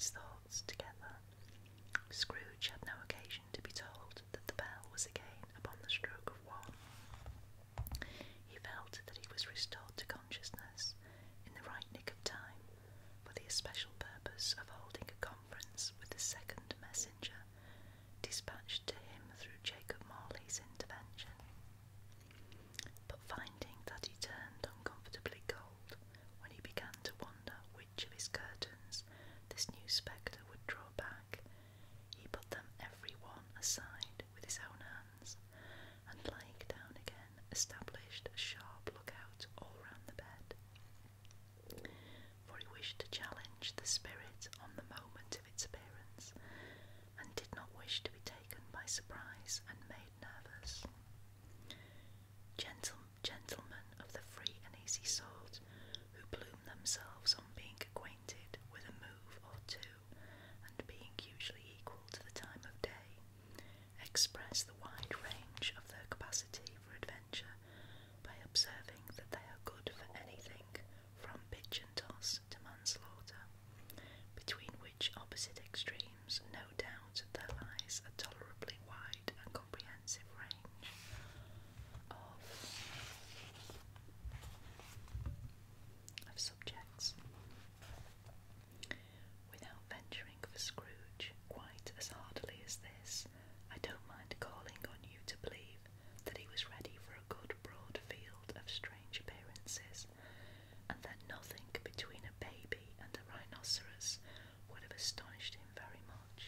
his thoughts together. Scrooge had no occasion to be told that the bell was again upon the stroke of 1. He felt that he was restored to consciousness in the right nick of time for the especial purpose of holding a conference with the second messenger, dispatched to him through Jacob Marley's intervention. But finding that he turned uncomfortably cold when he began to wonder which of his curtains this new spectre would draw back, he put them every one aside with his own hands, and lying down again established a sharp lookout all round the bed, for he wished to challenge the spirit on the moment of its appearance, and did not wish to be taken by surprise and made nervous. Gentlemen of the free and easy sort, who plume themselves on being acquainted with a move or two, and being usually equal to the time of day, express the wide range of their capacity for adventure by observing that they are good for anything from pitch and toss to manslaughter, between which opposite extremes no doubt there lies a tolerably wide and comprehensive range of subjects. Without venturing for Scrooge quite as hardily as this, I don't mind calling on you to believe that he was ready for a good broad field of strange appearances, and that nothing between a baby and a rhinoceros would have astonished him very much.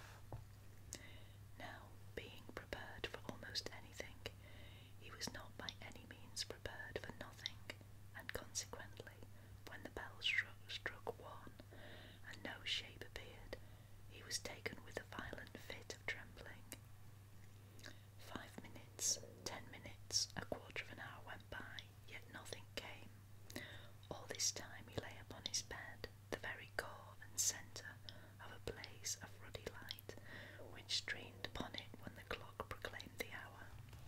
Now, being prepared for almost anything, he was not by any means prepared for nothing, and consequently, when the bell struck 1, and no shape appeared, he was taken with a violent fit of trembling. 5 minutes, 10 minutes, a quarter of an hour went by, yet nothing came. All this time he lay upon his bed, the very core and centre of a blaze of ruddy light, which streamed upon it when the clock proclaimed the hour,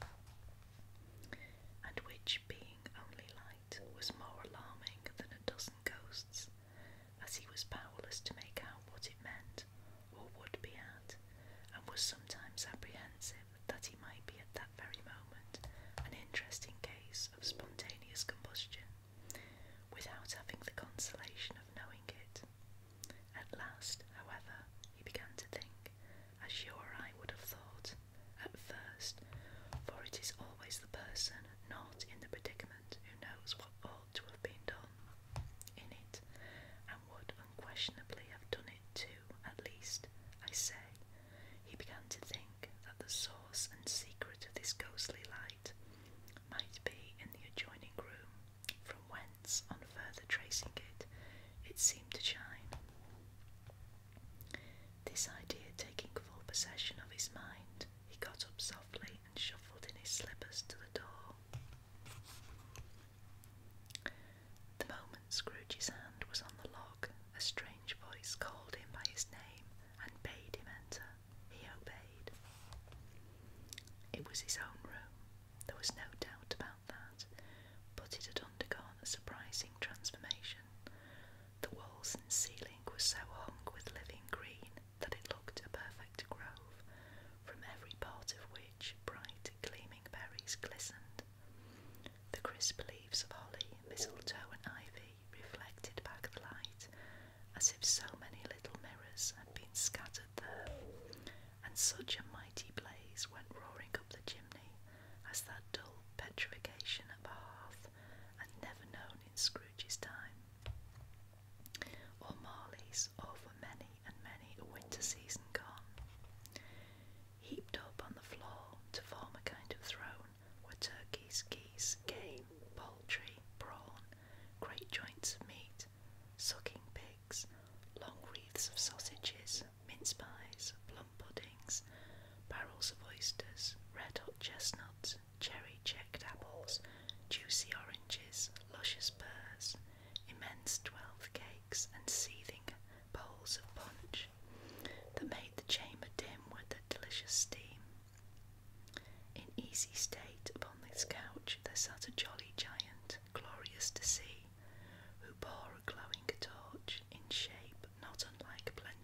and which, being only light, was more alarming than a dozen ghosts, as he was powerless to make out what it meant, or would be at, and was sometimes apprehensive that he might be at that very moment an interesting case of spontaneous combustion, without having the consolation of knowing it. At last, however, he began to think, as you or I would have thought, at first, for it is always the person not in the predicament who knows what ought to have been done in it, and would unquestionably have done it too, at least, I say, he began to think that the source and secret of this ghostly light might be in the adjoining room, from whence, on further tracing it, it seemed to shine. This idea taking full possession of his mind, he got up softly and shuffled in his slippers to the door. The moment Scrooge's hand was on the lock, a strange voice called him by his name and bade him enter. He obeyed. It was his own room, there was no doubt about that, but it had undergone a surprising transformation. The walls and ceiling were so hung with living green that it looked a perfect grove, from every part of which bright gleaming berries glistened. The crisp leaves of holly, mistletoe and ivy reflected back the light, as if so many little mirrors had been scattered there, and such a mighty blaze went roaring up the chimney as that dull petrification of a hearth had never known in Scrooge's time, or Marley's, or for many and many a winter season gone. Heaped up on the floor to form a kind of throne were turkeys, geese, game, poultry, brawn, great joints of meat, sucking pigs, long wreaths of sausages, mince pies, plum puddings, barrels of oysters, red-hot chestnuts, cherry-checked apples, juicy oranges, luscious pears, immense 12 cakes, and seething bowls of punch, that made the chamber dim with their delicious steam. In easy state upon this couch there sat a jolly giant, glorious to see, who bore a glowing torch, in shape not unlike a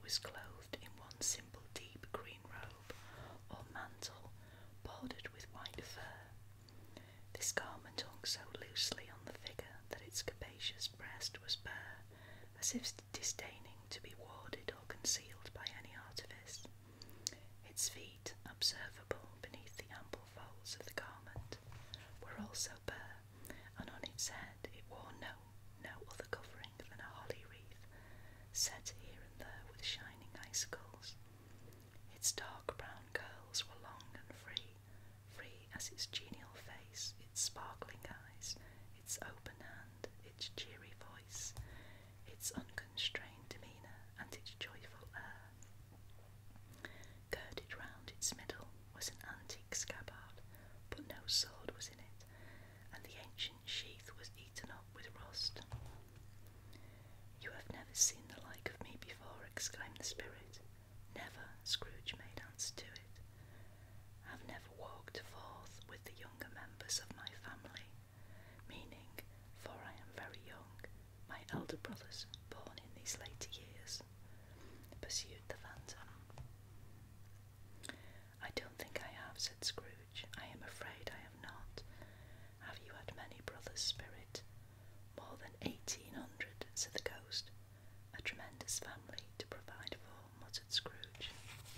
was clothed in one simple deep green robe or mantle bordered with white fur. This garment hung so loosely on the figure that its capacious breast was bare, as if disdaining to be warded or concealed by any artifice. Its feet, observable beneath the ample folds of the garment, were also bare, and on its head it wore no other covering than a holly wreath, set here and there with shining icicles. Its dark brown curls were long and free as its genial face, its sparkling eyes, its open hand, its cheery voice, its unconstrained demeanour, and its joyful air. Girded round its middle was an antique scabbard, but no sword was in it, and the ancient sheath was eaten up with rust. "You have never seen the like of me before," exclaimed the spirit. "Never," Scrooge made answer to it. "Have never walked forth with the younger members of my family," meaning, for I am very young, my elder brothers born in these later years, pursued the phantom. "I don't think I have," said Scrooge. "I am afraid I have not. Have you had many brothers, spirit?" "More than 1800, said the ghost. "A tremendous family to provide for," muttered Scrooge.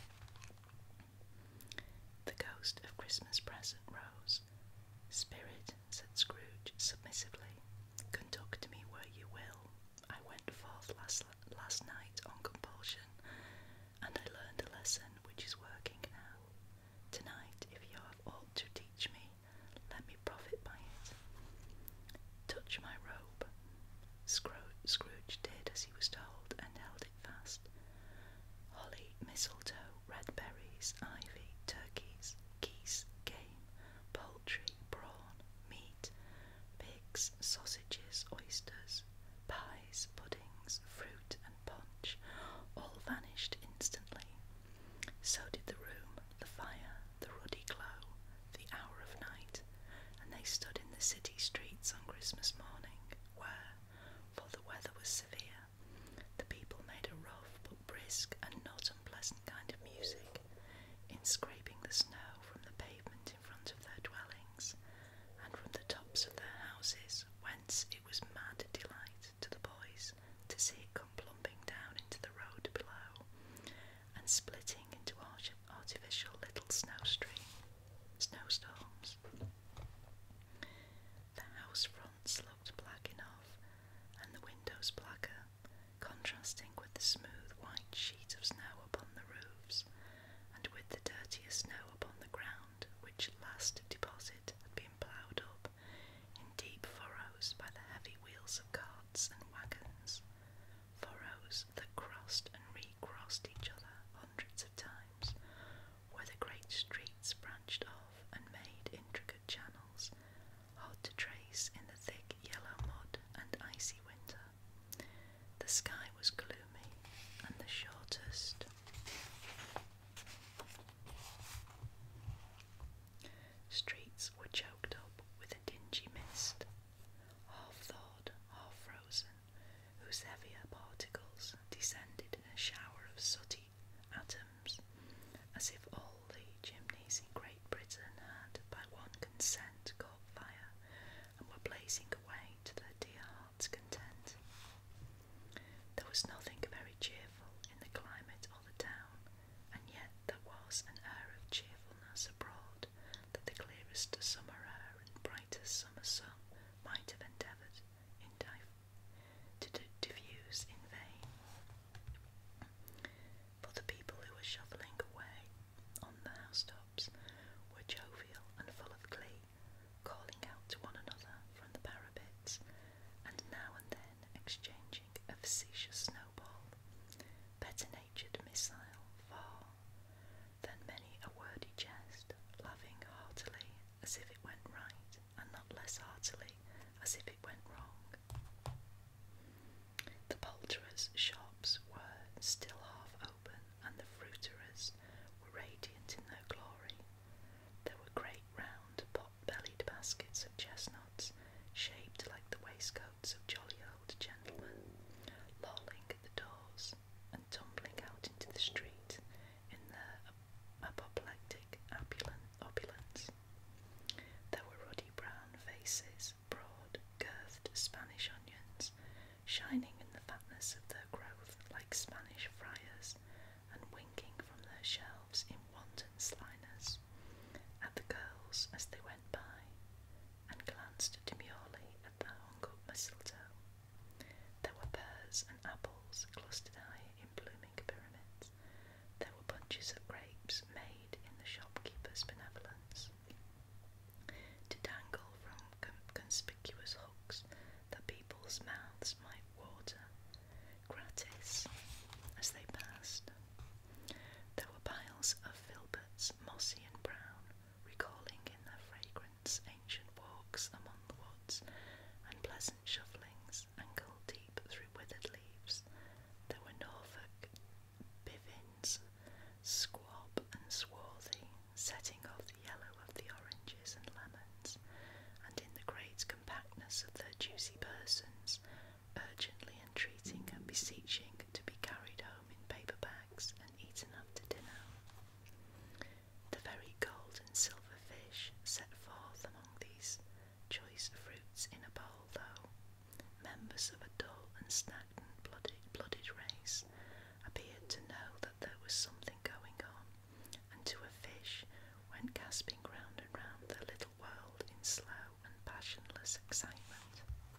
The ghost of Christmas present rose. "Spirit," said Scrooge submissively, "conduct me where you will. I went forth last night on compulsion, and I learned a lesson which is working now. Tonight, if you have aught to teach me, let me profit by it. Touch my robe." Scrooge did as he was told, and held it fast. Holly, mistletoe, red berries, ivy, turkeys, geese, game, poultry, brawn, meat, pigs, sausages, oysters, pies, puddings, fruit, and punch, all vanished instantly. So did the room, the fire, the ruddy glow, the hour of night, and they stood in the city streets on Christmas morning, where, for the weather was severe, the people made a rough but brisk and not unpleasant kind of music, in scraping the snow from the pavement in front of their dwellings, and from the tops of their houses, whence it was mad delight to the boys to see it come plumping down into the road below, and splitting into artificial little snowstorms. The house fronts looked black enough, and the windows blacker, contrasting with the smooth white sheet almonds and apples clustered high in blooming pyramids. There were bunches of grapes made in the shopkeeper's benevolence to dangle from conspicuous hooks that people's mouths might water, gratis, as they passed. There were piles of filberts, mossy and brown, recalling in their fragrance ancient walks among the woods, and pleasant shufflings ankle-deep through withered leaves. There were Norfolk bivins, squab and swarthy, setting off the yellow of the oranges and lemons, and in the great compactness of their juicy persons, urgently entreating and beseeching to be carried home in paper bags and eaten after dinner. The very gold and silver fish set forth among these choice fruits in a bowl, though members of a dull and stagnant blooded race, appeared to know that there was something going on, and to a fish went gasping round and round their little world in slow and passionless excitement.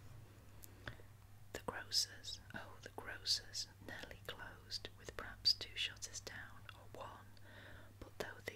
The grocers, oh, the grocers, nearly closed, with perhaps 2 shutters down, or 1, but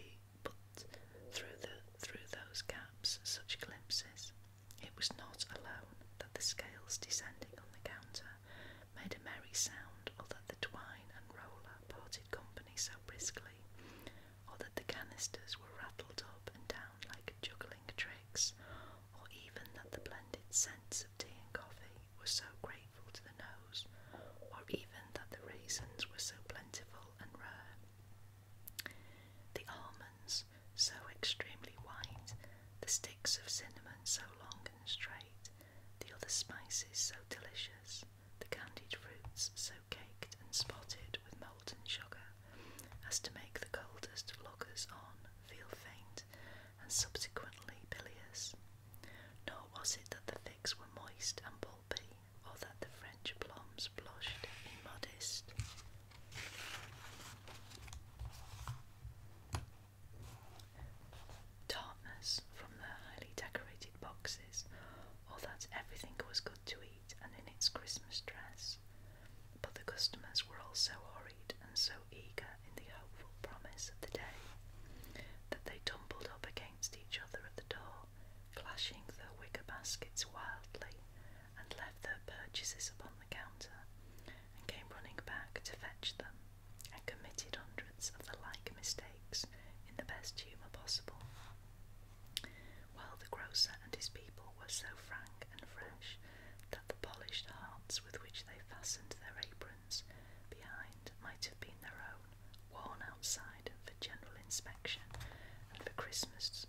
through those gaps such glimpses. It was not alone that the scales descending on the counter made a merry sound, or that the twine and roller parted company so briskly, or that the canisters were rattled up and down like juggling tricks, or even that the blended scents of tea and coffee were so grateful to the nose, or even that the raisins were so plentiful and rare. The almonds so extremely white, the sticks of cinnamon so long and straight, the other spices so delicious, the candied fruits so caked and spotted with molten sugar, as to make the coldest lookers-on feel faint and subsequently bilious. Nor was it that the figs were moist and pulpy, or that the French plums blushed immodest. Tartness from their highly decorated boxes, or that everything was good to eat and in its Christmas dress. But the customers were all so hurried and so eager in the hopeful promise of the day, that they tumbled up against each other at the door, clashing their wicker baskets wildly, and left their purchases upon the counter, and came running back to fetch them, and committed hundreds of the like mistakes in the best humour possible, while the grocer and his people were so frank and fresh that the polished hearts with which they fastened their aprons behind might have been their own, worn outside for general inspection, and for Christmas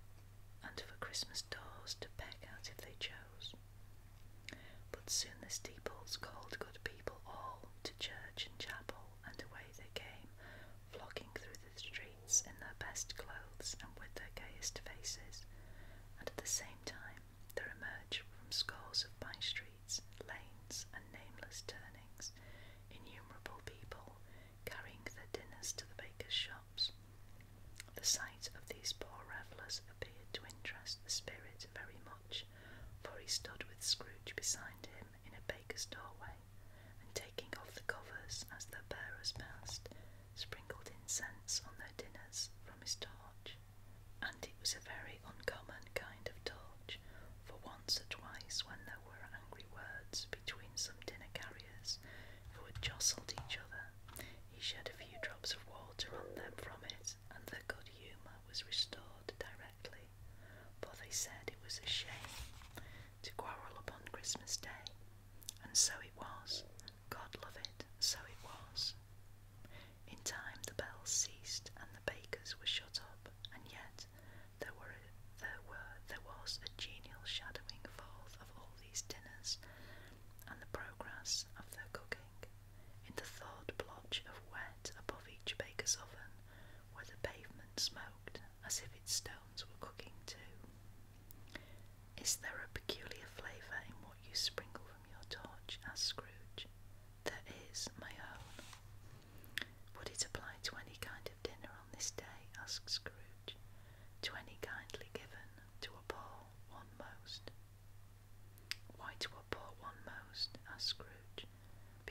doors to peck at if they chose. But soon the steeples called good people all to church and chapel, and away they came, flocking through the streets in their best clothes and with their gayest faces, and at the same time there emerged from scores of by-streets, lanes, and nameless turnings, innumerable people carrying their dinners to the bakers' shops. The sight of these poor revellers appeared to interest the spirit very much, for he stood with Scrooge beside him in a baker's doorway, and taking off the covers as their bearers passed, sprinkled incense on their dinners from his torch. And it was a very uncommon kind of torch, for once or twice when there were angry words between some dinner carriers who had jostled each other, he shed a few drops of water on them from it, and their good humour was restored directly, for they said it was a shame to quarrel upon Christmas Day, and so it was. God love it, so it was. In time the bells ceased, and the bakers were shut up, and yet there was a genial shadowing forth of all these dinners, and the progress of their cooking, in the thawed blotch of wet above each baker's oven, where the pavement smoked as if its stones were cooking too. Is there a peculiar flavour in what you sprinkle from your torch? asked Scrooge. There is, my own. Would it apply to any kind of dinner on this day? asked Scrooge. To any kindly given, to a poor one most. Why to a poor one most? asked Scrooge.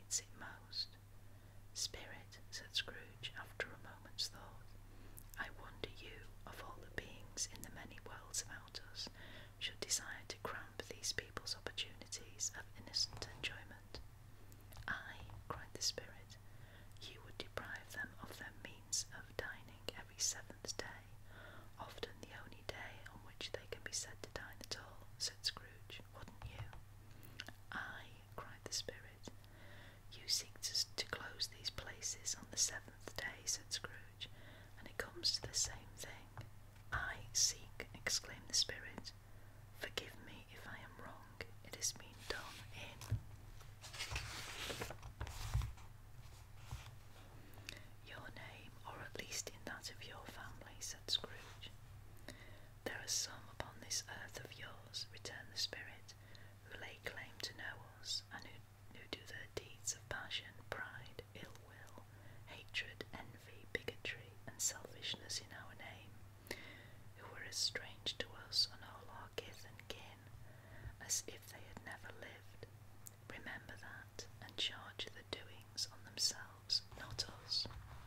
dreads it most. Spirit, said Scrooge, after a moment's thought, I wonder you, of all the beings in the many worlds about us, should desire to cramp these people's opportunities of innocent enjoyment. Aye, cried the Spirit, you would deprive them of their means of dining every 7th day, often the only day on which they can be said to dine at all, said Scrooge, wouldn't you? Aye, cried the Spirit. You seek to close these places on the 7th day, said Scrooge, and it comes to the same thing. I seek, exclaimed the Spirit. Forgive me if I am wrong. It has been done in your name, or at least in that of your family, said Scrooge. There are some upon this earth of yours, returned the Spirit, who lay claim to know us, and who do their deeds of passion, pride, ill will, hatred, envy, bigotry, and selfishness in our name, who were as strange to us and all our kith and kin, as if they had never lived. Remember that, and charge the doings on themselves, not us.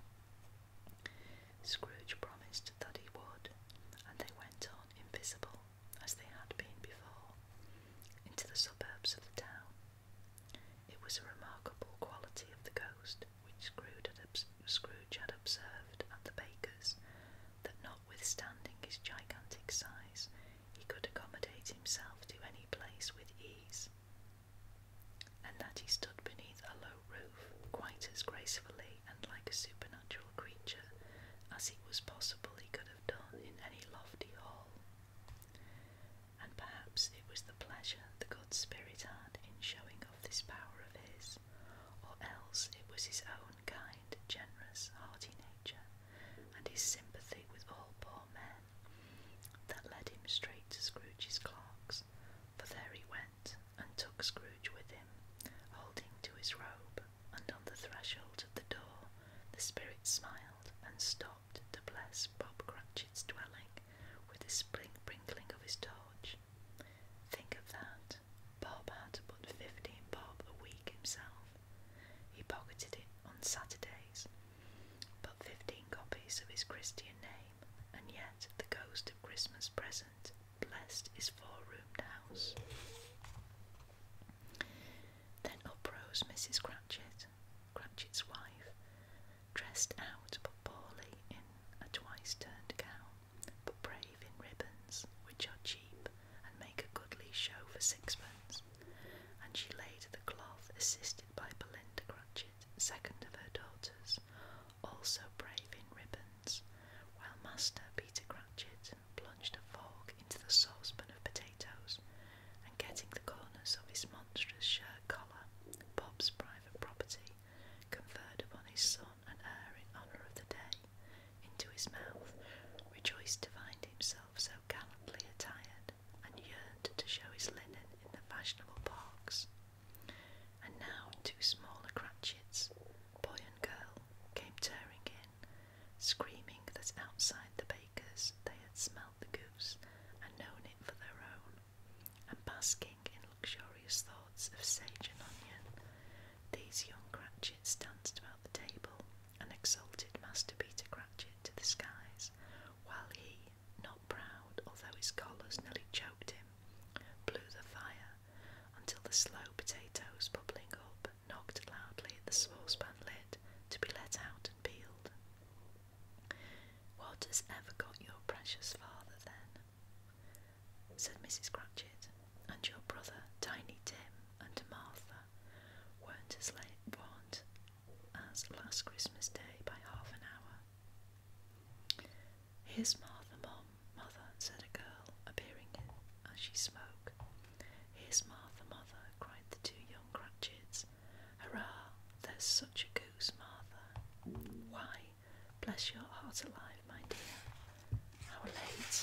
Scrooge promised that he would, and they went on invisible, as they had been before, into the suburbs of the town. It was a remarkable quality of the ghost which Scrooge had observed at the baker's, that notwithstanding his gigantic size, he could accommodate himself to any place with ease, and that he stood beneath a low roof quite as gracefully and like a supernatural creature as it was possible he could have done in any lofty hall. And perhaps it was the pleasure the good Spirit had in showing off this power of his, or else it was his own kind, generous, hearty nature, and his sympathy with all poor men, that led him straight to Scrooge's clerks, for there he went, and took Scrooge with him, holding to his robe, and on the threshold of the door the Spirit smiled and stopped to bless Bob Cratchit's dwelling with the sprinkling of his torch. Think of that! Bob had but 15 bob a week himself. He pocketed it on Saturdays, but 15 copies of his Christian name, and yet the ghost of Christmas present blessed his 4-roomed house. Then up rose Mrs. Cratchit, Cratchit's wife, dressed out but poorly in a twice-turned gown, but brave in ribbons, which are cheap and make a goodly show for 6pence, and she laid the cloth, assisted by Belinda Cratchit, second of her daughters, also brave in ribbons, while Master Peter Cratchit plunged a fork into the saucepan of potatoes, and getting the corners of his monstrous shirt collar, Bob's private property, conferred upon his son and heir in honour of the day, into his mouth, rejoiced to find himself so gallantly attired, and yearned to show his linen in the fashionable parks. And now 2 smaller Cratchits, boy and girl, came tearing in, screaming that outside the baker's they had smelt the goose and known it for their own, and basking in luxurious thoughts of sage and onion, these young Cratchits danced about the table and exalted Master Peter Cratchit to the skies, while he, not proud, although his collars nearly choked him, blew the fire until the slow potatoes bubbling up knocked loudly at the saucepan lid to be let out and peeled. What has ever got your precious father, then? Said Mrs. Cratchit, and your brother, Tiny Tim, and Martha, weren't as last Christmas Day by half an hour. Here's Martha, Mother, said a girl, appearing as she spoke. Here's Martha, Mother, cried the 2 young Cratchits. Hurrah! There's such a goose, Martha. Why, bless your heart alive, my dear. How late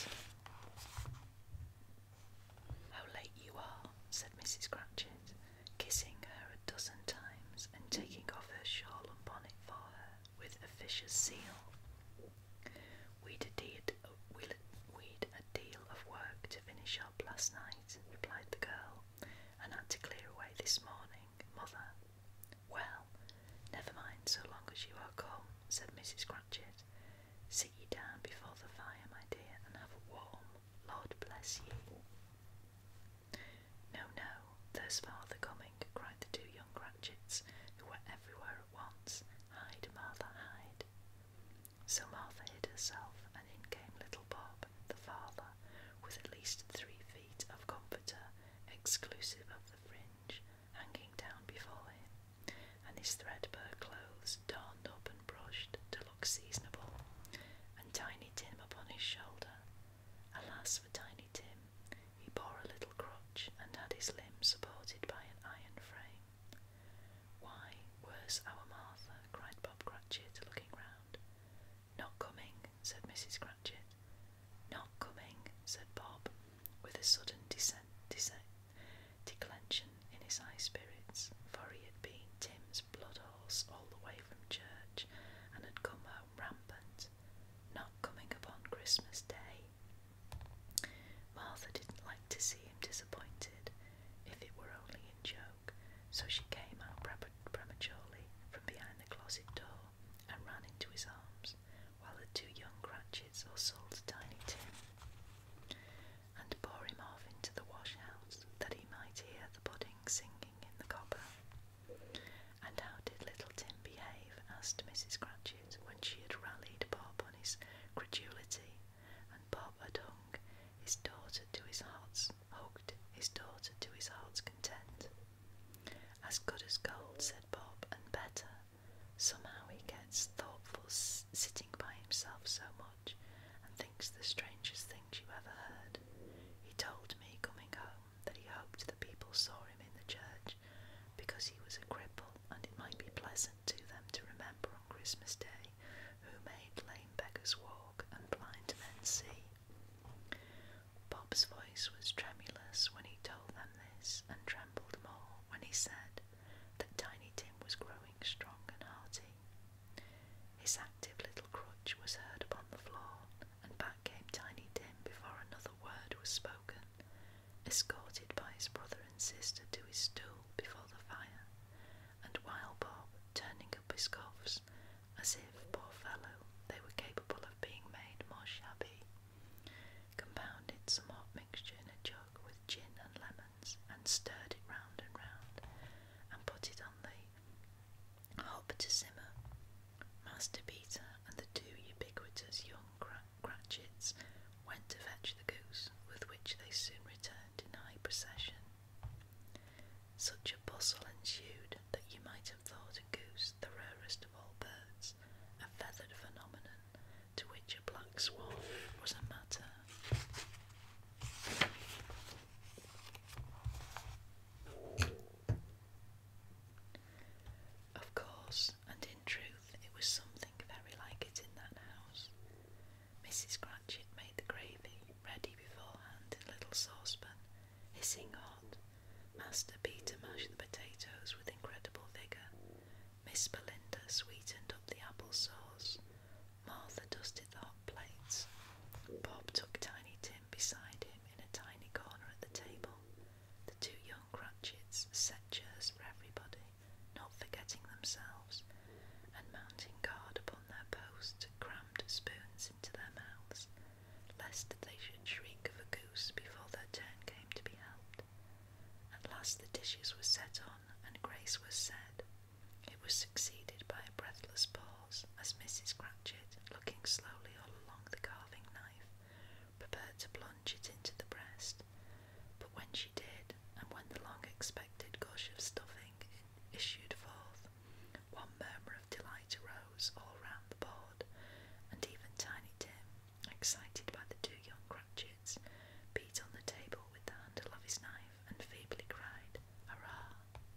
you are, said Mrs. Cratchit, kissing her a dozen times and taking off her shawl and bonnet for her with officious zeal. We'd a deal of work to finish up last night, replied the girl, and had to clear away this morning, Mother. Well, said Mrs. Cratchit. "Sit ye down before the fire, my dear, and have a warm. Lord bless ye." "No, no, there's father coming," cried the two young Cratchits, who were everywhere at once. "Hide, Martha, hide." So Martha hid herself, and in came little Bob, the father, with at least 3 feet of comforter, exclusive of the fringe, hanging down before him, and his threadbare clothes darned up and brushed to look seasonable, and Tiny Tim upon his shoulder. Alas for Tiny Tim! He bore a little crutch, and had his limbs supported by an iron frame. "Why, where's our Martha?" cried Bob Cratchit, looking round. "Not coming," said Mrs. Cratchit. "Not coming," said Bob, with a sudden declension in his high spirits, for he had been Tim's blood horse all the way from church, and had come home rampant. "Not coming upon Christmas Day." Martha didn't like to see him disappointed, if it were only in joke, so she came out prematurely from behind the closet door, and ran into his arms, while the two young Cratchits hustled Tiny Tim, and bore him off into the wash-house, that he might hear the pudding singing in the copper. "And how did little Tim behave?" asked Mrs. Cratchit, when she had rallied Bob on his credulity, and Bob had hugged his daughter to his heart's content. "As good as gold," said Bob, "and better. Somehow he gets thoughtful sitting by himself so much, and thinks the strangest things you ever heard. He told me, coming home, that he hoped the people saw him in the church, because he was a cripple, and it might be pleasant to them to remember on Christmas Day who made lame beggars walk and blind men see." Bob's voice was tremulous when he told them this, and trembled more when he said that Tiny Tim was growing strong and hearty. His active little crutch was heard upon the floor, and back came Tiny Tim before another word was spoken, escorted by his brother and sister to his stool before the fire, and while Bob, turning up his cuffs, as if, poor fellow, they were capable of being made more shabby, compounded some hot mixture in a jug with gin and lemons, and stirred it round and round, and put it on the hob to simmer. Master Peter and the two ubiquitous young Cratchits went to fetch the goose, with which they soon returned in high procession. Such a bustle ensued that you might have thought a goose the rarest of all birds, a feathered phenomenon, to which a black swan was a matter. Of course, and in truth, it was something very like it in that house. Mrs. Cratchit made the gravy ready beforehand in a little saucepan, hissing hot. Master Peter mashed the potatoes with incredible vigour. Miss Belinda sweetened up the apple sauce. Martha dusted the hot plates. Bob took Tiny Tim beside him in a tiny corner at the table. The two young Cratchits set chairs for everybody, not forgetting themselves, and mounting guard upon their posts, crammed spoons into their mouths, lest they should shriek of a goose before their turn came to be helped. At last the dishes were set on, and grace was said. It was succeeded by a breathless pause, as Mrs. Cratchit, looking slowly all along the carving knife, prepared to plunge it into the breast. But when she did, and when the long-expected gush of stuffing issued forth, one murmur of delight arose all round the board, and even Tiny Tim, excited by the two young Cratchits, beat on the table with the handle of his knife, and feebly cried, "Hurrah!"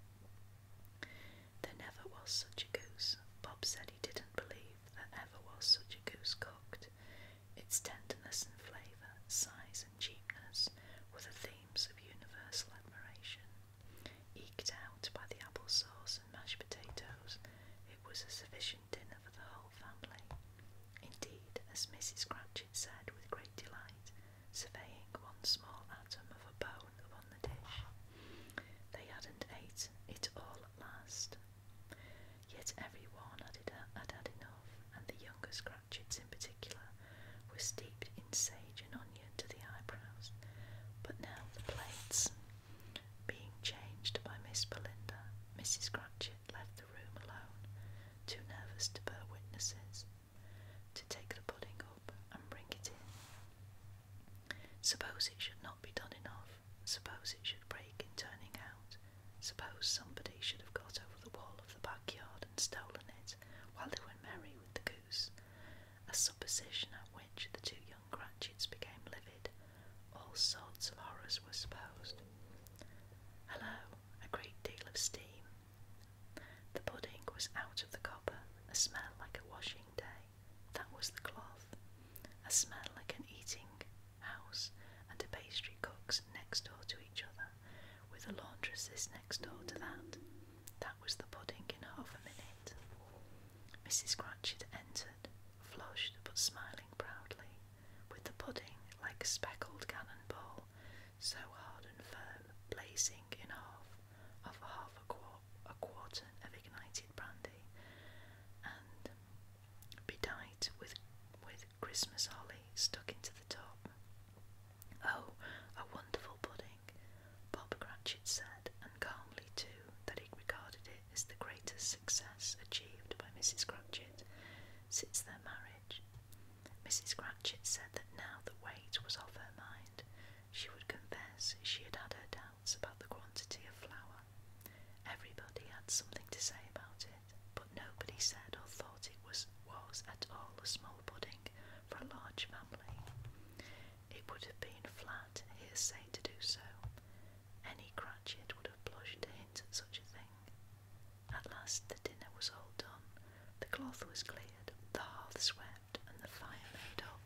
There never was such a goose. Bob said he didn't believe there ever was such a goose cooked. Its tenderness and flavour, size and cheapness, were the themes of universal admiration. Eked out by the apple sauce and mashed potatoes, it was a sufficient dinner for the whole family. Indeed, as Mrs. Cratchit said with great delight, surveying one small atom of a bone upon the dish, they hadn't ate it all at last. Yet every one had had enough, and Suppose it should not be done enough. Suppose it should break in turning out. Suppose somebody should have got over the wall of the backyard and stolen it while they were merry with the goose. A supposition at which the two young Cratchits became livid. All sorts of horrors were supposed. Hello, a great deal of steam. The pudding was out of the copper, a smell like a washing day. That was the cloth. A smell like an eating house, and a pastry cook's next door to each other, with a laundress's next door to that. That was the pudding in half a minute. Mrs. Cratchit entered, flushed but smiling proudly, with the pudding like a speckled cannonball, so hard and firm, blazing in half a quartern of ignited brandy, and bedight with Christmas holly stuck into the top. Oh, a wonderful pudding, Bob Cratchit said, and calmly too, that he regarded it as the greatest success achieved by Mrs. Cratchit since their marriage. Mrs. Cratchit said that now the weight was off her mind, she would confess she had had her doubts about the quantity of flour. Everybody had something to say about it, but nobody said or thought it was at all a small pudding for a large family. It would have been flat hearsay to do so. Any Cratchit would have blushed to hint at such a thing. At last the dinner was all done, the cloth was cleared, the hearth swept, and the fire made up.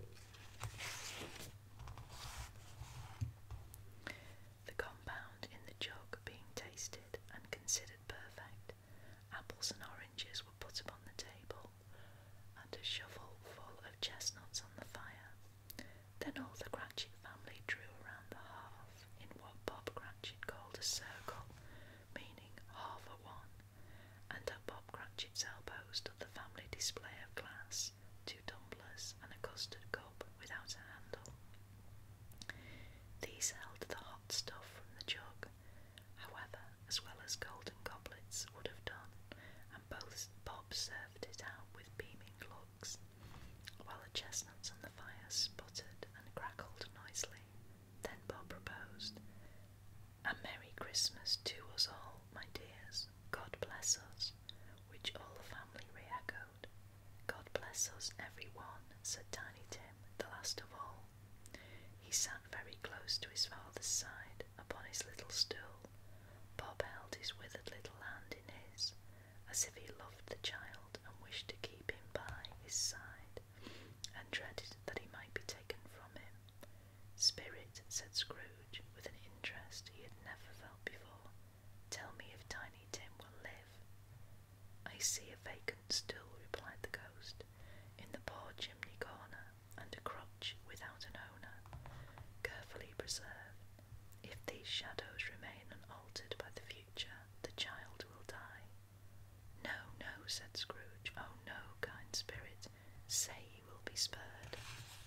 The compound in the jug being tasted and considered perfect, apples and oranges were put upon the table, and a shovel full of chestnuts on the fire. Then all the Cratchit family drew around the hearth in what Bob Cratchit called a circle, meaning half a one, and at Bob Cratchit's elbow stood the family display of glass, 2 tumblers and a custard cup without a handle. These held the hot stuff from the jug, however, as well as golden goblets would have done, and Bob served it out with beaming looks, while the chestnuts on the fire sputtered and crackled noisily. Then Bob proposed, "A Merry Christmas to us all, my dears. God bless us," which all the family re-echoed. "God bless us, every one," said Tiny Tim, the last of all. He sat very close to his father's side, upon his little stool. Bob held his withered little hand in his, as if he loved the child and wished to keep him by his side, and dreaded that he might be taken from him. "Spirit," said Scrooge, with an interest he had never felt before, "tell me if Tiny Tim will live." "I see a vacant stool," replied the ghost, "in the poor chimney corner, and a crutch without an owner, carefully preserved. If these shadows remain unaltered by the future, the child will die." "No, no," said Scrooge. "Oh no, kind spirit, say he will be spared."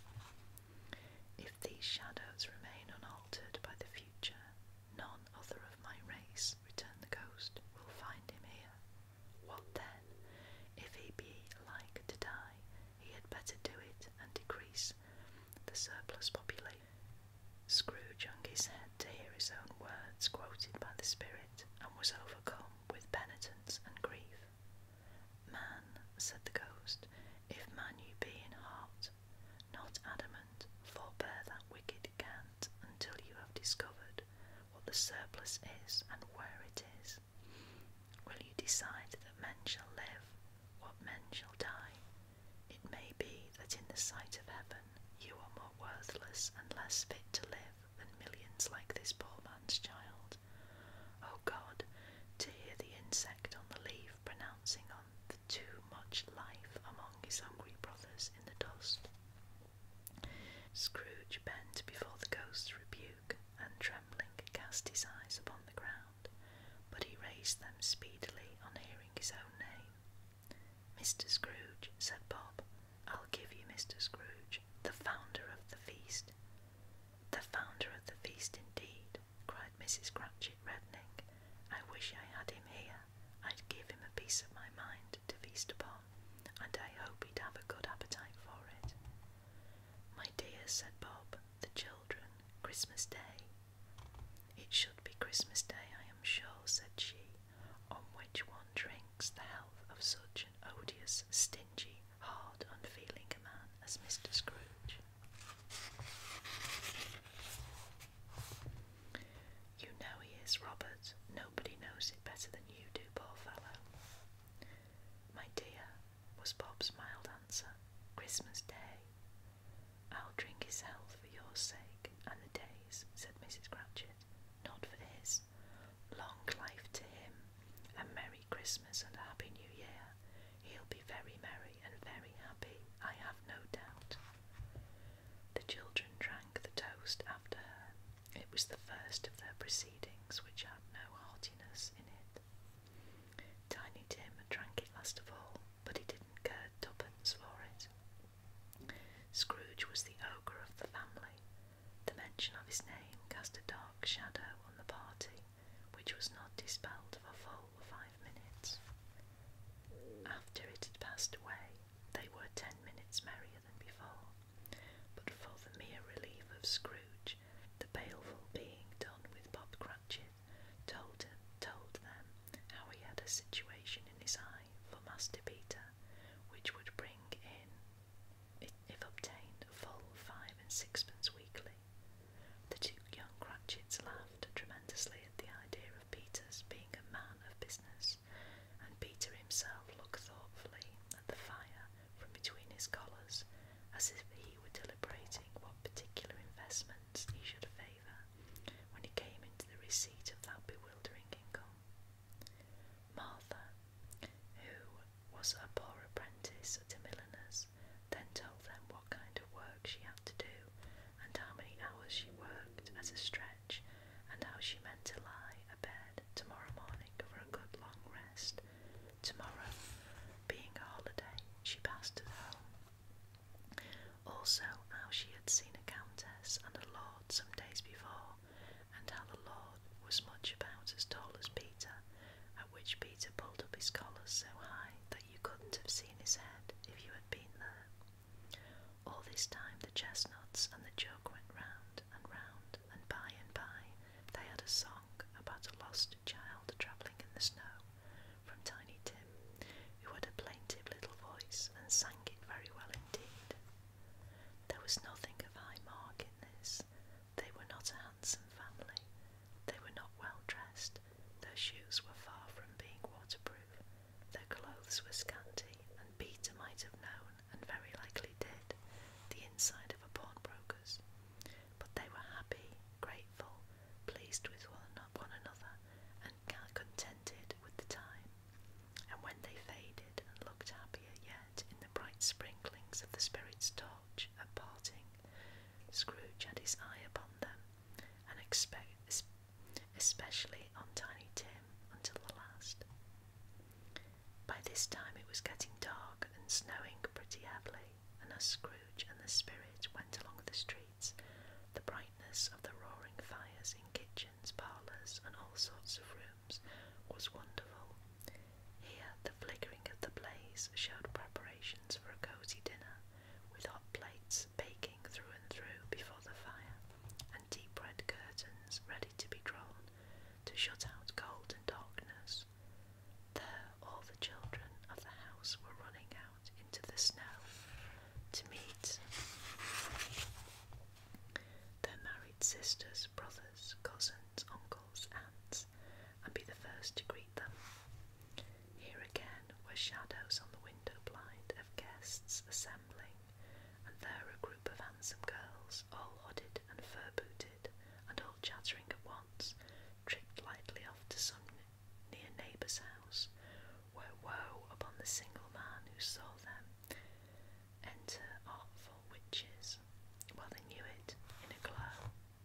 "If these shadows remain unaltered by the future, none other of my race," returned the ghost, "will find him here. What then? If he be like to die, he had better do it and decrease the surplus population." Scrooge hung his head to hear his own words quoted by the spirit, and was overcome with penitence and grief. "Man," said the ghost, "if man you be in heart, not adamant, forbear that wicked cant until you have discovered what the surplus is and where it is. Will you decide that men shall live, what men shall die? It may be that in the sight of heaven you are more worthless and less fit to live than millions like this poor man's child. O God, to hear the insect on the leaf pronouncing on the too much life among his hungry brothers in the dust." Scrooge bent before the ghost's rebuke, and trembling cast his eyes upon the ground, but he raised them speedily on hearing his own name. "Mr. Scrooge," said Bob, "I'll give you Mr. Scrooge, the founder of the feast." "The founder of the feast, indeed," cried Mrs. Cratchit, reddening. "I wish I had him here. I'd give him a piece of my mind to feast upon, and I hope he'd have a good appetite for it." "My dear," said Bob, "the children, Christmas Day. It should be Christmas Day, I am sure, said she, on which one drinks the health of such an odious, stingy, hard, unfeeling a man as Mr. Scrooge. You know he is, Robert. Nobody knows it better than you do, poor fellow. My dear, was Bob's mild answer, Christmas Day. I'll drink his health for your sake, and the day's, said Mrs. Cratchit, not for his. Long life to him, a Merry Christmas and a Happy New Year. He'll be very merry and very happy, I have no doubt. The children drank the toast after her. It was the first of their proceedings which had no heartiness in it. Tiny Tim drank it last of all, but he didn't care twopence for it. Scrooge was the ogre of the family. The mention of his name cast a dark shadow on the party, which was not dispelled for full 5 minutes. After it had passed away, they were 10 minutes merrier than before, but for the mere relief of Scrooge, the baleful being done with Bob Cratchit told them how he had a situation in his eye for Master Peter, which would bring in, if obtained, full 5 and 6pence weekly. The 2 young Cratchits laughed tremendously at the idea of Peter's being a man of business, and Peter himself looked thoughtfully at the fire from between his collars, as if he were deliberating what particular investments he should favour when he came into the receipt of that bewildering income. Martha, who was a poor apprentice at a milliner's, then told them what kind of work she had to do, and how many hours she worked at a stretch, and how she meant to lie abed tomorrow morning for a good long rest. Tomorrow, being a holiday, she passed at home. Also how she had seen a countess and a lord some days before, and how the lord was much about as tall as Peter, at which Peter pulled up his collars so high that you couldn't have seen his head if you had been there. All this time the chestnuts and the jug went round, and by they had a song about a lost child travelling in the snow, from Tiny Tim, who had a plaintive little voice and sang it very well indeed. There was nothing of high mark in this. They were not a handsome family. They were not well dressed. Their shoes were far from being waterproof. Their clothes were scanty, and Peter might have known, and very likely did, the inside of a pawnbroker's. But they were happy, grateful, pleased with one another, and contented with the time. And when they faded and looked happier yet in the bright sprinklings of the spirit's torch at parting, Scrooge had his eye upon them, and especially on Tiny Tim until the last. By this time it was getting dark and snowing pretty heavily, and as Scrooge and the spirit went along the streets, the brightness of the roaring fires in kitchens, parlours, and all sorts of rooms was wonderful. Here the flickering of the blaze showed preparations for a cosy dinner, with hot plates baking through and through before the fire, and deep red curtains ready to be drawn to shut out cold and darkness. There all the children of the house were running out into the snow to meet their married sisters, brothers, cousins, uncles, aunts, and be the first to greet them. Here again were shadows on the window blind of guests assembling, and there a group of handsome girls, all hooded and fur-booted, and all chattering at once, tripped lightly off to some near neighbour's house, where woe upon the single man who saw them enter artful witches, while they knew it in a glow.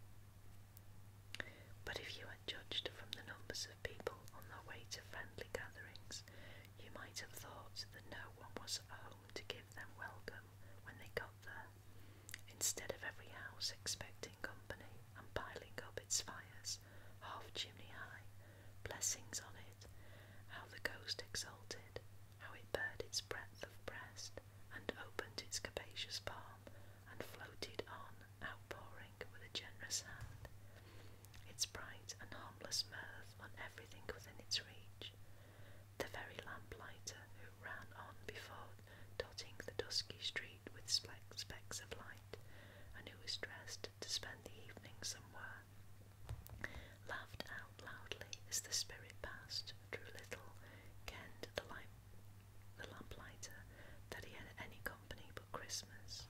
But if you had judged from the numbers of people on their way to friendly gatherings, you might have thought that no one was at home to give them welcome when they got there. Instead of every house expecting company and piling up its fires, half chimney high, blessings on it, how the ghost exulted, how it bared its breadth of breast, and opened its capacious palm, and floated on, outpouring with a generous Christmas hand, its bright and harmless mirth on everything within its reach. The very lamplighter who ran on before, dotting the dusky street with specks of light, and who was dressed to spend the evening somewhere, laughed out loudly as the spirit passed through. Little kenned the lamplighter that he had any company but Christmas.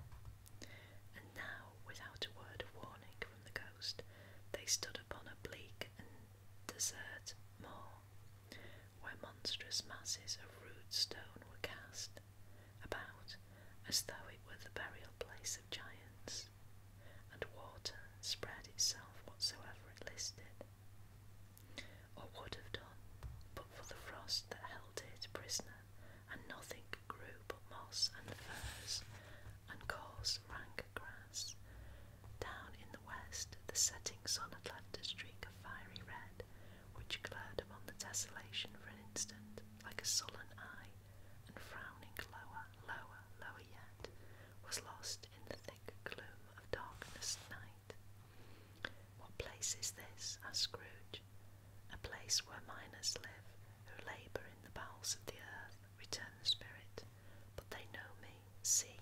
And now, without a word of warning from the ghost, they stood upon a bleak and desert moor, where monstrous masses of rude stone were cast about as though it were the burial place of giants, and water spread itself whatsoever it listed, or would have done, but for the frost that held it prisoner, and nothing grew but moss and furze and coarse rank grass. Down in the west the setting sun had left a streak of fiery red, which glared upon the desolation for an instant, like a sullen eye, and frowning lower, lower, lower yet, was lost in the thick gloom of darkness night. "What place is this?" asked Scrooge. "A place where miners live, who labour in the bowels of the earth," returned the spirit. "But they know me. See!"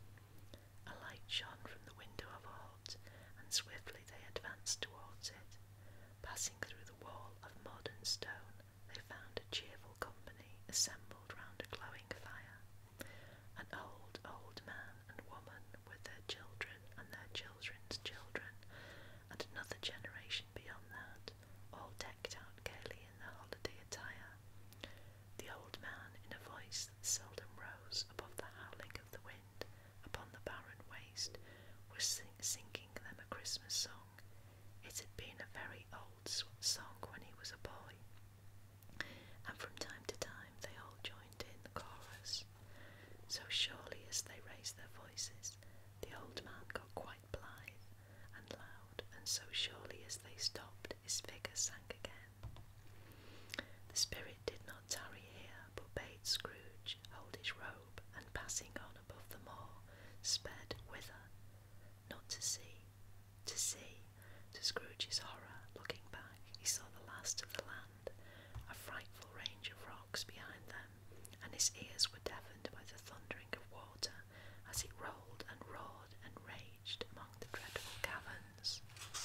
A light shone from the window of a hut, and swiftly they advanced towards it. Passing through the wall of mud and stone, they found a cheerful company assembled round a glowing fire. An old man and woman with their children and their children's children, and another generation beyond that, all decked out gaily in their holiday attire. The old man, in a voice that seldom rose above the howling of the wind upon the barren waste, was singing them a Christmas song. It had been a very old song when he was a boy, and from time to time they all joined in the chorus. So surely as they raised their voices, the old man got quite blithe and loud, and so surely as they stopped, his figure sank again. The spirit did not tarry here, but bade Scrooge hold his robe, and passing on above the moor, sped whither? Not to see. To Scrooge's horror, looking back, he saw the last of the land, a frightful range of rocks behind them, and his ears were deafened by the thundering of water as it rolled and roared and raged among the dreadful caverns.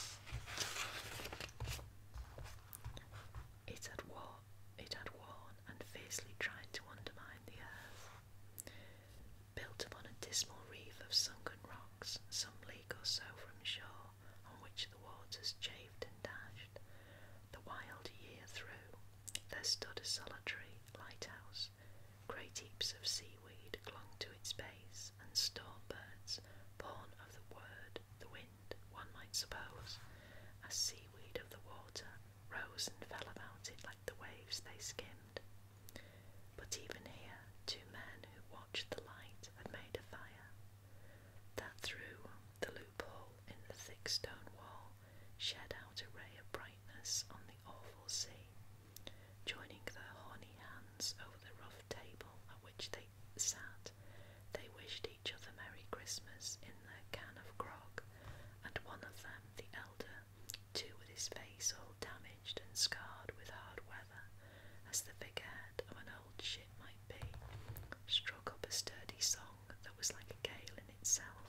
It had worn and fiercely tried to undermine the earth. Built upon a dismal reef of sunken rocks, some league or so from shore, on which the waters chafed and dashed, the wild year through, there stood a solitary lighthouse. Great heaps of seaweed clung to its base, and storm birds, born of the wind, one might suppose, as seaweed of the water, rose and fell about it like the waves they skimmed. But even here, two men who watched the light had made a fire, that through the loophole in the thick stone wall shed out a ray of brightness on the awful sea. Joining their horny hands over the rough table at which they sat, they wished each other Merry Christmas in their can of grog, and one of them, the elder, too with his face all damaged and scarred with hard weather, as the figurehead of an old ship might be, struck up a sturdy song that was like a gale in itself.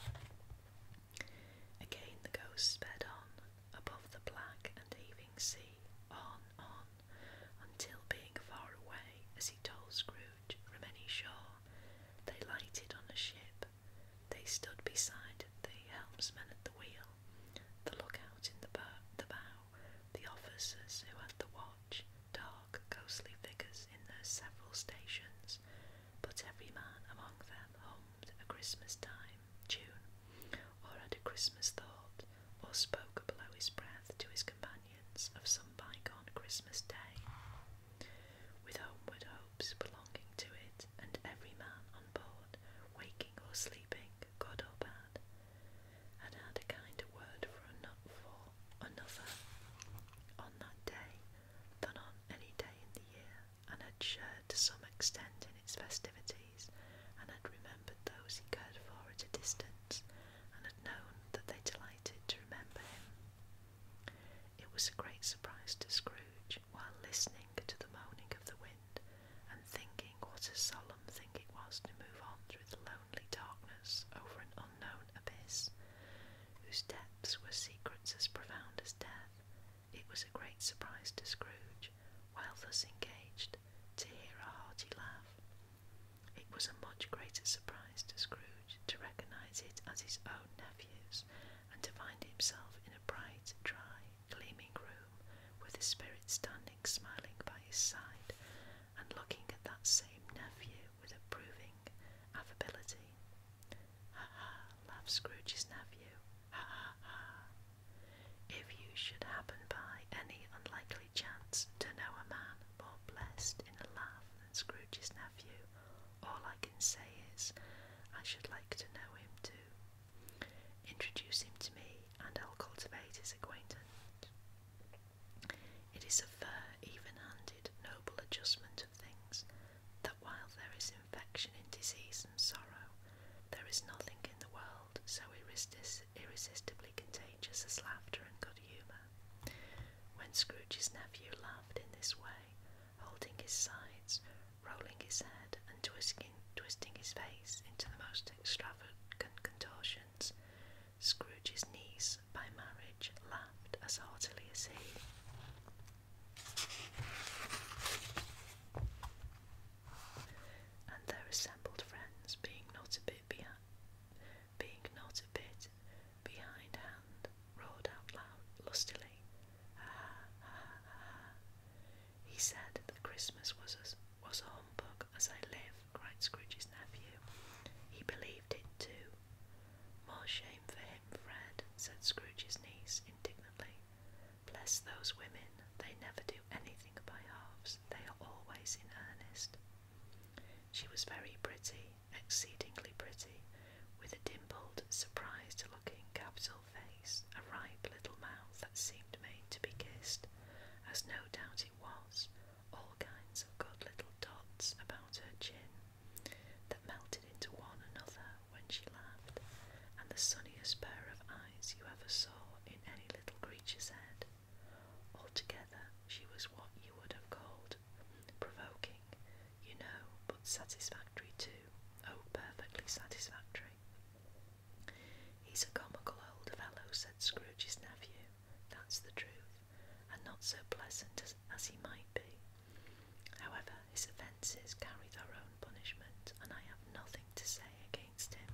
Again the ghost sped on, above the black and heaving sea, on, until being far away, as he told Scrooge, from any shore, they lighted on a ship. They stood beside the helmsman at the wheel, the lookout in the bow, the officers who had the watch, dark, ghostly figures in their several stations, but every man among them hummed a Christmas time tune, or had a Christmas thought, or spoke below his breath to his companions of some bygone Christmas day, with homeward hopes belonging to it, and every man on board, waking or sleeping, good or bad, had had a kinder word for another on that day than on any day in the year, and had shared to some extent in its festivities, and had remembered those he cared for at a distance, and had known that they delighted to remain was a great surprise to Scrooge, while listening to the moaning of the wind, and thinking what a solemn thing it was to move on through the lonely darkness over an unknown abyss, whose depths were secrets as profound as death. It was a great surprise to Scrooge, while thus engaged, to hear a hearty laugh. It was a much greater surprise to Scrooge to recognise it as his own nephew's, and to find himself in a bright, dry, gleaming room, with the Spirit standing smiling by his side, and looking at that same nephew with approving affability. Ha ha, laughed Scrooge's nephew. Ha ha ha. If you should happen by any unlikely chance to know a man more blessed in a laugh than Scrooge's nephew, all I can say is, I should like to know him too. Introduce him to me, and I'll cultivate his acquaintance. It is a fair, even-handed, noble adjustment of things, that while there is infection in disease and sorrow, there is nothing in the world so irresistibly contagious as laughter and good humour. When Scrooge's nephew laughed in this way, holding his sides, rolling his head, and twisting his face into the most extravagant contortions, Scrooge's niece, by marriage, laughed as heartily as he. And their assembled friends, being not a bit behindhand, roared out loud lustily, "Ha ha ha ha!" He said that Christmas was a humbug, as I live, cried Scrooge's nephew. He believed it too. More shame for him, Fred, said Scrooge's niece indignantly. Bless those women, they never do anything by halves, they are always in earnest. She was very pretty, exceedingly pretty, with a dimpled, surprised-looking capital face, a ripe little mouth that seemed made to be kissed, as no doubt it was, all kinds of good little dots about her chin, that melted into one another when she laughed, and the sunniest pair of eyes you ever saw in any little creature's head. Altogether, she was what you would have called provoking, you know, but satisfactory too. Oh, perfectly satisfactory. He's a comical old fellow, said Scrooge's nephew. That's the truth, and not so pleasant as he might be. However, his offences carry their own punishment, and I have nothing to say against him.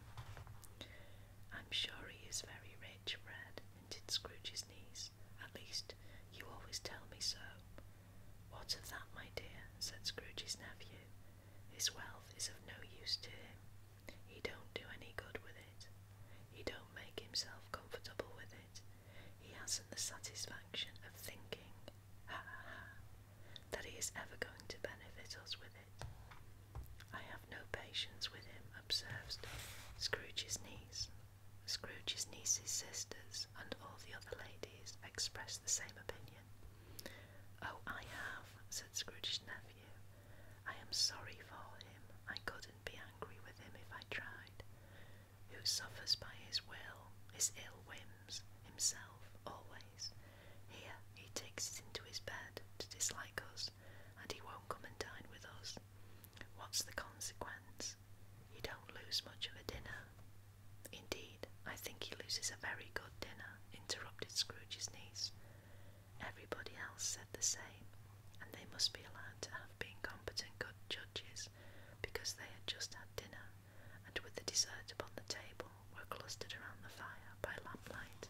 I'm sure he is very rich, Fred, hinted Scrooge's niece. At least, you always tell me so. What of that, my dear, said Scrooge's nephew. His wealth is of no use to him. He don't do any good with it. He don't make himself comfortable with it. He hasn't the satisfaction of thinking, ha ha ha, that he is ever going to benefit us with it. I have no patience with him, observed Scrooge's niece. Scrooge's niece's sisters and all the other ladies expressed the same opinion. Oh, I have, said Scrooge's nephew. I am sorry for him. I couldn't be angry with him if I tried. Who suffers by his will, his ill whims, himself, always. Here, he takes it into his bed to dislike us, and he won't come and dine with us. What's the consequence? You don't lose much of a dinner. Indeed, I think he loses a very good dinner, interrupted Scrooge's niece. Everybody else said the same, and they must be allowed to have been competent good judges, because they had just had dinner, and with the dessert upon the table, were clustered around the fire by lamplight.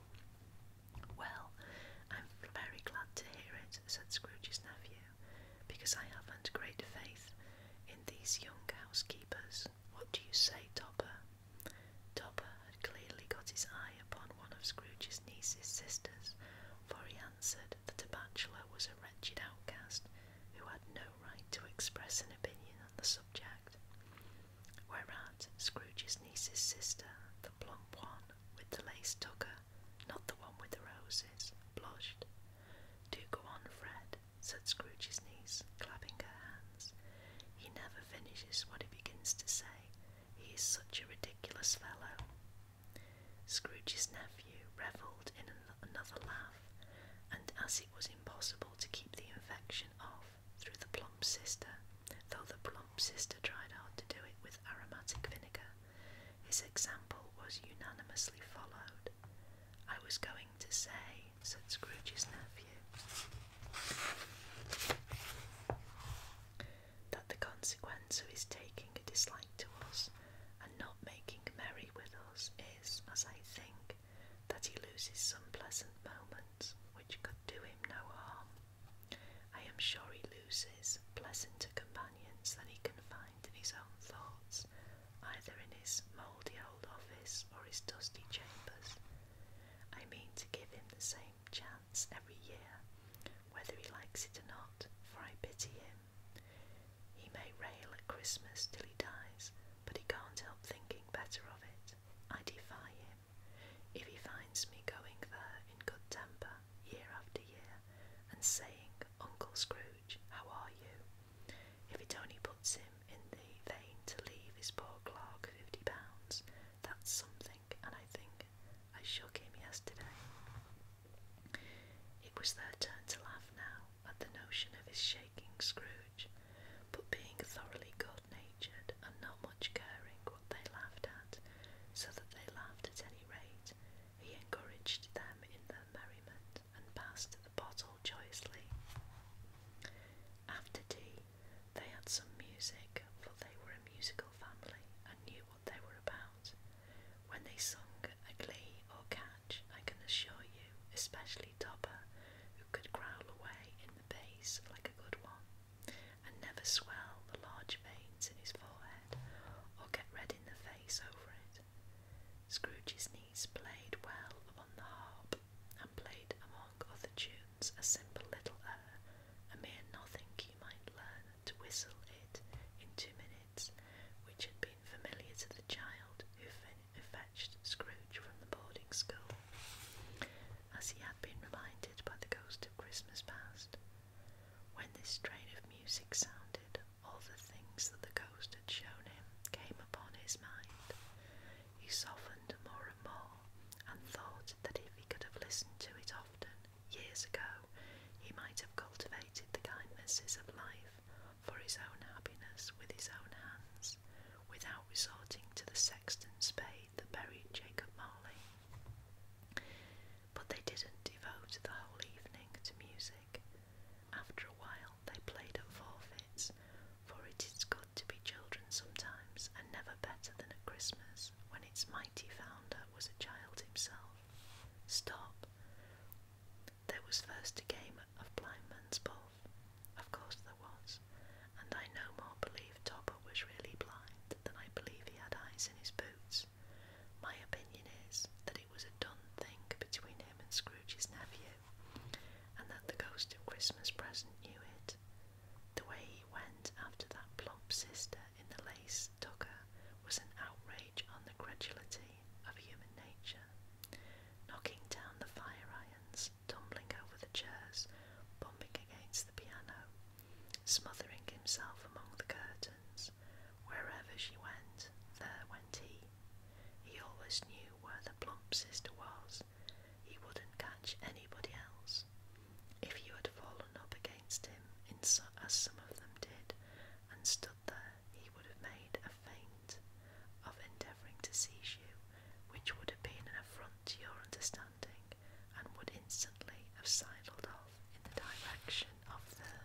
Well, I'm very glad to hear it, said Scrooge's nephew, because I haven't great faith in these young housekeepers. What do you say, Topper? Topper had clearly got his eye upon one of Scrooge's niece's sisters, for he answered that a bachelor was a wretched outcast who had no right to express an opinion on the subject. Whereat Scrooge's niece's sister, the plump one with the lace tucker, not the one with the roses, blushed. Do go on, Fred, said Scrooge's niece, clapping her hands. He never finishes what he begins to say. He is such a ridiculous fellow. Scrooge's nephew revelled in another laugh, and as it was His example was unanimously followed. "I was going to say," said Scrooge's nephew, "that the consequence of his taking a dislike to us and not making merry with us is, as I think, that he loses some pleasant moments which could do him no harm. I am sure he loses pleasanter companions than he can find in his own thoughts, either in his mouldy old office or his dusty chambers. I mean to give him the same chance every year, whether he likes it or not, for I pity him. He may rail at Christmas till he dies, but he can't help thinking better of it. I defy him. If he finds me going there in good temper year after year, and saying, 'Uncle Scrooge, how are you?' if it only puts him in the vein to leave his poor clerk £50, that's something, and I think I shook him yesterday." It was their turn to laugh now at the notion of his shaking Scrooge, but being thoroughly good-natured and not much caring what they laughed at, so that they laughed at any rate, he encouraged them in their merriment and passed the bottle joyously. After tea they had some music, for they were a musical family and knew what they were about. When they sung a glee or catch, I can assure you, especially Topper, who could growl away in the bass like a good one, and never swell the large veins in his forehead, or get red in the face over it. Scrooge's niece played well upon the harp, and played among other tunes a simple little air, a mere nothing you might learn to whistle it in 2 minutes, which had been familiar to the child who fetched Scrooge from the boarding school, as he had been reminded by the ghost of Christmas past. When this strain of music sounded, all the things that the ghost had shown him came upon his mind. He softened more and more, and thought that if he could have listened to it often, years ago, he might have cultivated the kindnesses of life for his own happiness with his own hands, without resorting to the sexton's spade that buried Jacob Marley. But they didn't devote the whole evening to music. After a while they played at forfeits, for it is good to be children sometimes, and never better than at Christmas, when its mighty founder was a child himself. Stop! There was first a game of blindman's buff. Of course there was, and I no more believe Topper was really blind than I believe he had eyes in his boots. My opinion is that it was a done thing between him and Scrooge's nephew, and that the ghost of Christmas present knew it. The way he went after that plump sister in the lace tucker was an outrage on the credulity of human nature. Knocking down the fire irons, tumbling over the chairs, bumping against the piano, smothering himself among the curtains. Wherever she went, there went he. He always knew where the plump sister was. He wouldn't catch anybody else. If you had fallen up against him, as some of them did, and stood there, he would have made a feint of endeavouring to seize you, which would have been an affront to your understanding, and would instantly have sidled off in the direction of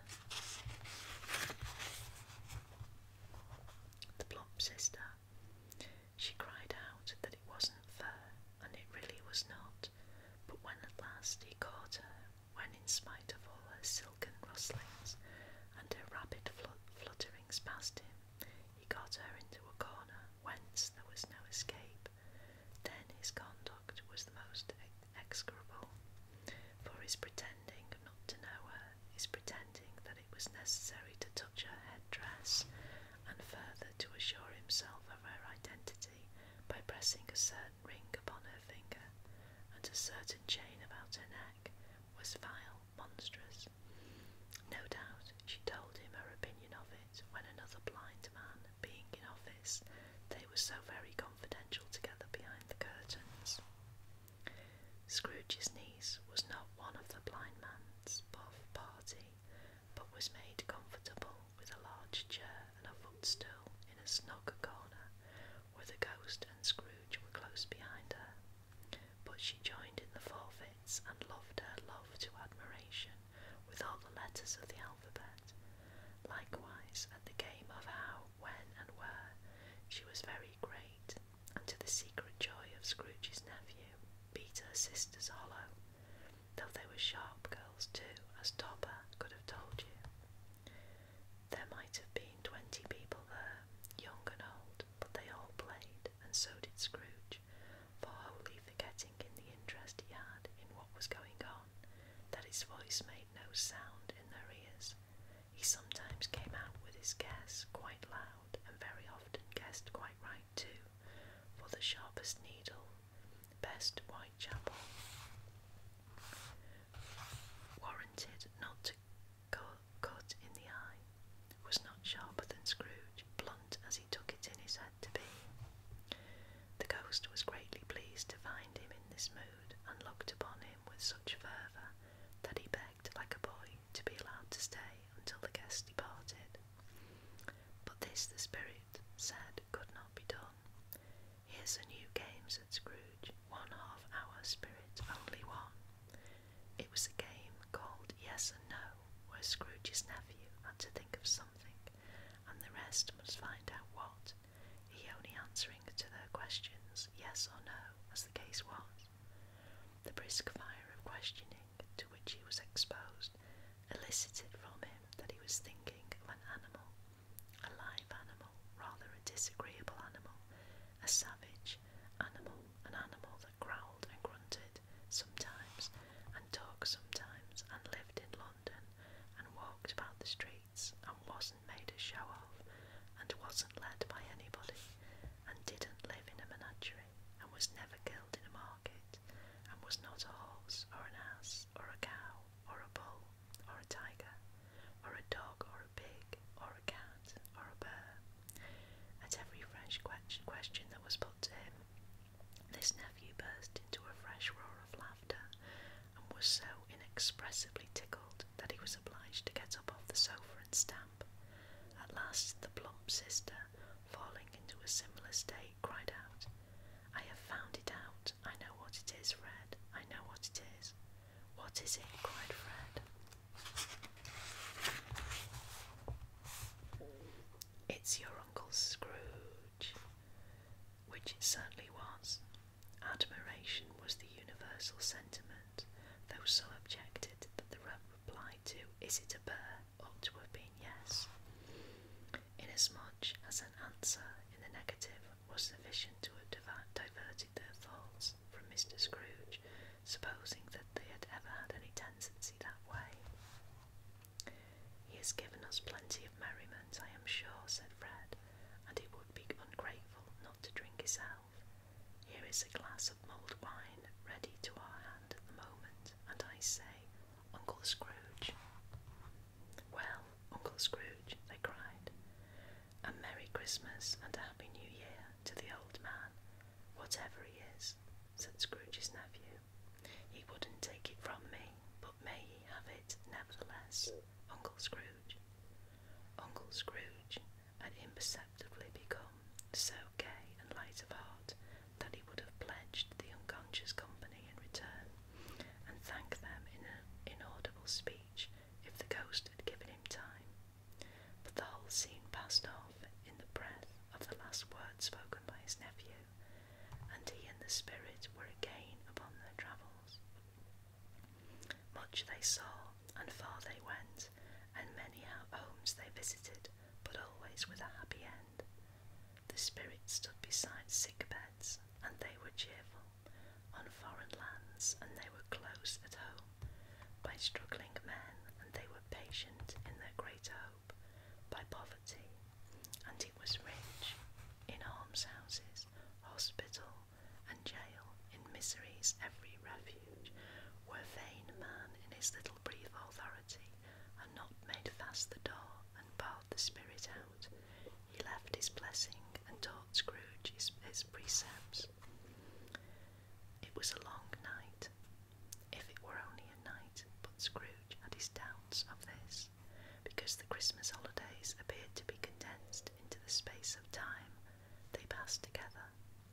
the plump sister. She cried out that it wasn't fair, and it really was not, but when at last he caught her, when in spite of all her silken rustlings and her rapid flutterings past him, he got her into a corner whence there was no escape, then his conduct was the most execrable, for his pretending not to know her, his pretending that it was necessary to touch her head-dress, and further to assure himself of her identity by pressing a certain ring upon her finger, and a certain chain about her neck, was vile, monstrous. No doubt she told him her opinion of it when another blind man being in office, they were so very confidential together behind the curtains. Scrooge's niece was not one of the blind man's buff party, but was made comfortable with a large chair and a footstool in a snug corner, where the ghost ghost and Scrooge were close behind her, but she joined in the forfeits and loved her love to admiration with all the letters of the alphabet. Likewise, at the game of how, when, and where, she was very great, and to the secret joy of Scrooge's nephew, beat her sisters hollow, though they were sharp girls too, as Topper could have told you. There might have been 20 people there, young and old, but they all played, and so did Scrooge, for wholly forgetting in the interest he had in what was going on, that his voice made no sound in their ears. He sometimes came out with his guess quite loud, and very often guessed quite right too, for the sharpest needle, best Whitechapel, warranted not to cut in the eye, was not sharper than Scrooge, blunt as he took it in his head to be. The ghost was greatly pleased to find him in this mood, and looked upon him with such fervour that he begged like a boy to be allowed to stay until the guests departed. But this the spirit said could not be done. Here's a new game, said Scrooge, 1/2 hour, spirit, only one. It was a game called Yes and No, where Scrooge's nephew had to think of something, and the rest must find out what, he only answering to their questions yes or no, as the case was. The brisk fire of questioning to which he was exposed elicited from him that he was thinking of an animal, a live animal, rather a disagreeable animal, a savage animal, an animal that growled and grunted sometimes, and talked sometimes, and lived in London, and walked about the streets, and wasn't made a show of, and wasn't led by anybody, and didn't live in a menagerie, and was never killed in a market, and was not a horse, or an ass, or a cow, or a bull, or a tiger, or a dog, or a pig, or a cat, or a bear. At every fresh question that was put to him, this nephew burst into a fresh roar of laughter, and was so inexpressibly tickled that he was obliged to get up off the sofa and stamp. At last the plump sister, falling into a similar state, cried out, "I have found it out. I know what it is, Fred. I know what it is." "What is it?" cried Fred. "It's your Uncle Scrooge," which it certainly was. Admiration was the universal sentiment, though some objected that the reply to "Is it a bear?" ought to have been yes, inasmuch as an answer in the negative was sufficient to have diverted their thoughts from Mr. Scrooge, supposing that they had ever had any tendency that way. "He has given us plenty of merriment, I am sure," said Fred, "and it would be ungrateful not to drink his health. Here is a glass of mulled wine ready to our hand at the moment, and I say, Uncle Scrooge." "Well, Uncle Scrooge," they cried, "a Merry Christmas and a Happy New Year to the old man, whatever he is," said Scrooge's nephew. "He wouldn't take it from me, but may he have it nevertheless, Uncle Scrooge." Uncle Scrooge had imperceptibly become so gay and light of heart that he would have pledged the unconscious company in return, and thanked them in an inaudible speech if the ghost had given him time. But the whole scene passed off in the breath of the last word spoken by his nephew, and he and the spirit were again upon their travels. Much they saw, and far they went, and many homes they visited, but always with a happy end. The spirit stood beside sick beds, and they were cheerful, on foreign lands, and they were close at home, by struggling men, and they were patient in their great hope, by poverty, and it was rich, in almshouses, hospital, and jail, in miseries every refuge, where vain man in his little brief authority had not made fast the door and barred the spirit out, he left his blessing and taught Scrooge his precepts. It was a long night, if it were only a night, but Scrooge had his doubts of this, because the Christmas holidays appeared to be condensed into the space of time they passed together.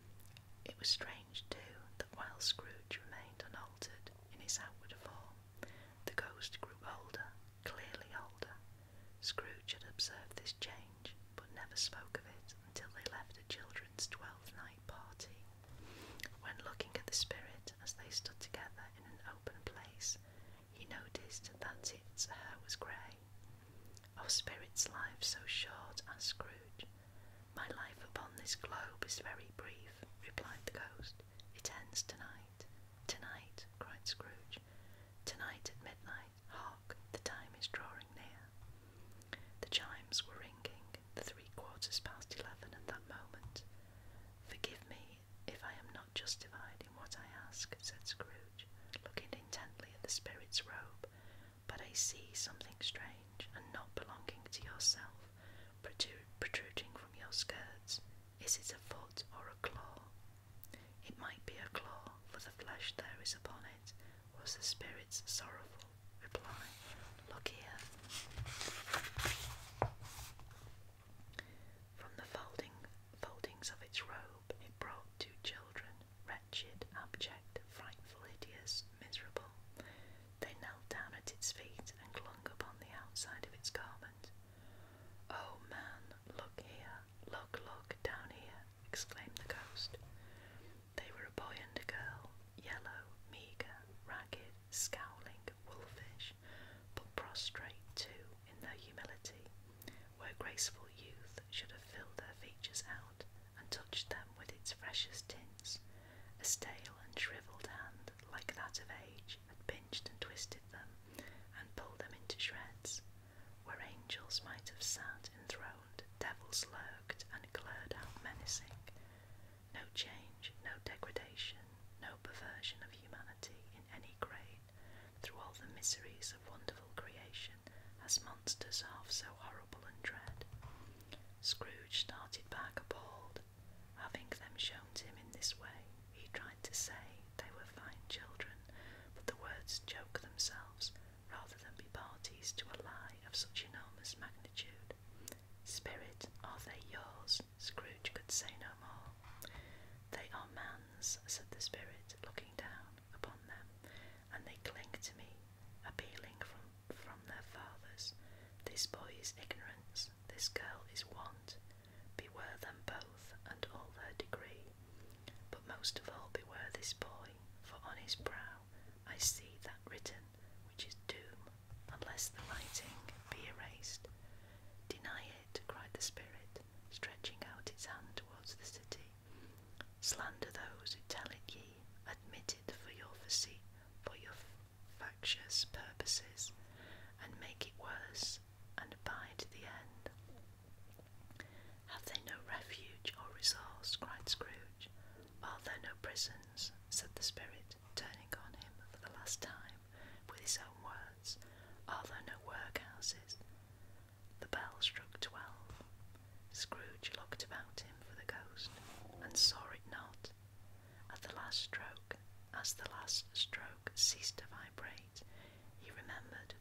It was strange, too, that while Scrooge remained unaltered in his outward form, the ghost grew older, clearly older. Scrooge had observed this change, but never spoke of it until they left a children's 12th night party. When looking at the spirit as they stood together in an open place, he noticed that its hair was grey. "Oh, spirit's life so short?" asked Scrooge. "My life upon this globe is very brief," replied the ghost. "It ends tonight." "Tonight?" cried Scrooge. "Tonight at midnight. Hark! The time is drawing near." The chimes were ringing, the 11:15 at that moment. "Forgive me if I am not justified in what I ask," said Scrooge, looking intently at the spirit's robe, "but I see something strange and not belonging to yourself protruding from your skirts. Is it a foot or a claw?" "It might be a claw, for the flesh there is upon it," was the spirit's sorrowful reply. "Look here." From the foldings of its robe it brought 2 children, wretched, abject, frightful, hideous, miserable. They knelt down at its feet and clung upon the outside of its garment. "Oh, man, look here, look down here," exclaimed the ghost. They were a boy and a girl, yellow, meagre, ragged, scowling, wolfish, but prostrate too in their humility, where graceful youth should have filled their features out and touched them with its freshest tints. A stale and shrivelled hand, like that of age, had pinched and twisted them, and pulled them into shreds. Where angels might have sat enthroned, devils lurked and glared out menacing. No change, no degradation, no perversion of humanity in any grade, through all the miseries of wonderful creation, as monsters half so horrible and dread. Scrooge started back appalled. Having them shown to him in this way, he tried to say they were fine children, but the words choke themselves, rather than be parties to a lie of such enormous magnitude. "Spirit, are they yours?" Scrooge could say no more. "They are man's," said the spirit, looking down upon them, "and they cling to me, appealing from their fathers. This boy is ignorance, this girl is want. Beware them both, and all their degree. But most of all beware this boy, for on his brow I see that written which is doom, unless the writing be erased." "Deny it," cried the spirit, stretching out its hand towards the city. "Slander those who tell it ye, admit it for your factious purposes, and make it worse, and abide the end." "Have they no refuge or resource?" cried Scrooge. "Are there no prisons?" said the spirit, turning on him for the last time with his own words. "Are there no workhouses?" The bell struck 12. Scrooge looked about him for the ghost, and saw it not. As the last stroke ceased to vibrate, he remembered